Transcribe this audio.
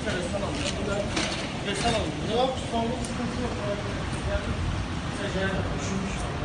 Resmen alacağım. Burada resmen alacağım. Yok, sonluk sıkıntı yok. Yani seçeneğe düşünmüş.